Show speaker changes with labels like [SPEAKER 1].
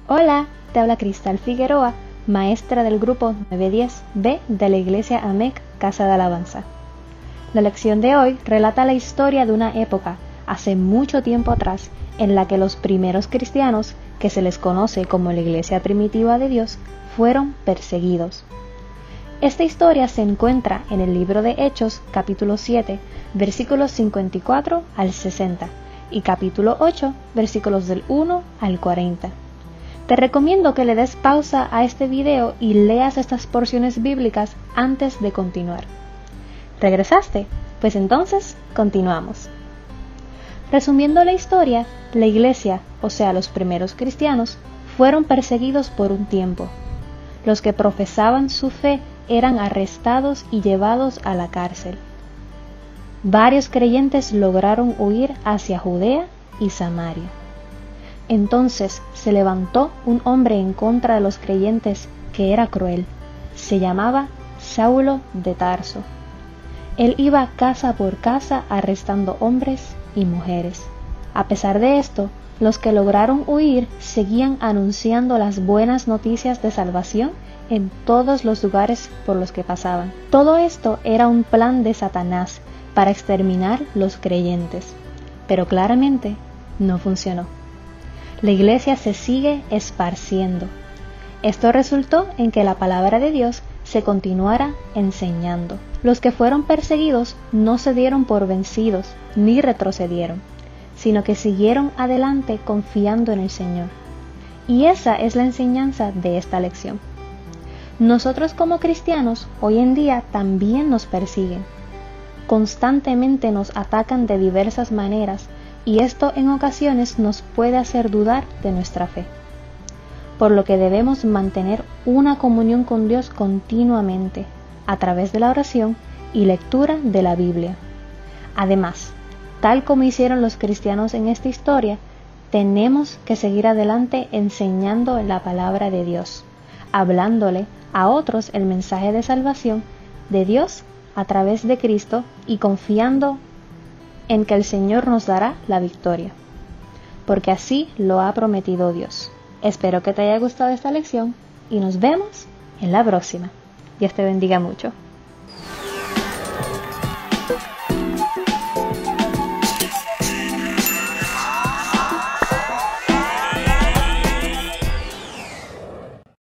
[SPEAKER 1] Hola, te habla Cristal Figueroa, maestra del grupo 910B de la Iglesia Casa de Alabanza. La lección de hoy relata la historia de una época, hace mucho tiempo atrás, en la que los primeros cristianos, que se les conoce como la Iglesia Primitiva de Dios, fueron perseguidos. Esta historia se encuentra en el libro de Hechos, capítulo 7, versículos 54 al 60, y capítulo 8, versículos del 1 al 40. Te recomiendo que le des pausa a este video y leas estas porciones bíblicas antes de continuar. ¿Regresaste? Pues entonces, continuamos. Resumiendo la historia, la iglesia, o sea los primeros cristianos, fueron perseguidos por un tiempo. Los que profesaban su fe eran arrestados y llevados a la cárcel. Varios creyentes lograron huir hacia Judea y Samaria. Entonces se levantó un hombre en contra de los creyentes que era cruel. Se llamaba Saulo de Tarso. Él iba casa por casa arrestando hombres y mujeres. A pesar de esto, los que lograron huir seguían anunciando las buenas noticias de salvación en todos los lugares por los que pasaban. Todo esto era un plan de Satanás para exterminar los creyentes, pero claramente no funcionó. La iglesia se sigue esparciendo. Esto resultó en que la palabra de Dios se continuara enseñando. Los que fueron perseguidos no se dieron por vencidos ni retrocedieron, sino que siguieron adelante confiando en el Señor. Y esa es la enseñanza de esta lección. Nosotros como cristianos hoy en día también nos persiguen. Constantemente nos atacan de diversas maneras, y esto en ocasiones nos puede hacer dudar de nuestra fe. Por lo que debemos mantener una comunión con Dios continuamente, a través de la oración y lectura de la Biblia. Además, tal como hicieron los cristianos en esta historia, tenemos que seguir adelante enseñando la palabra de Dios, hablándole a otros el mensaje de salvación de Dios a través de Cristo y confiando en que el Señor nos dará la victoria, porque así lo ha prometido Dios. Espero que te haya gustado esta lección y nos vemos en la próxima. Dios te bendiga mucho.